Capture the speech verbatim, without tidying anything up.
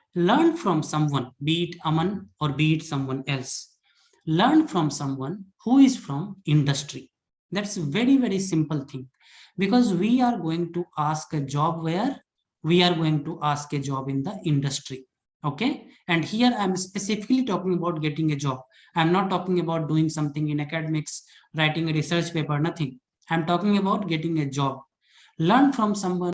Learn from someone, be it Aman or be it someone else. Learn from someone who is from industry. That's a very, very simple thing, because we are going to ask a job where we are going to ask a job in the industry. Okay. And here I'm specifically talking about getting a job. I'm not talking about doing something in academics, writing a research paper, nothing. I'm talking about getting a job. Learn from someone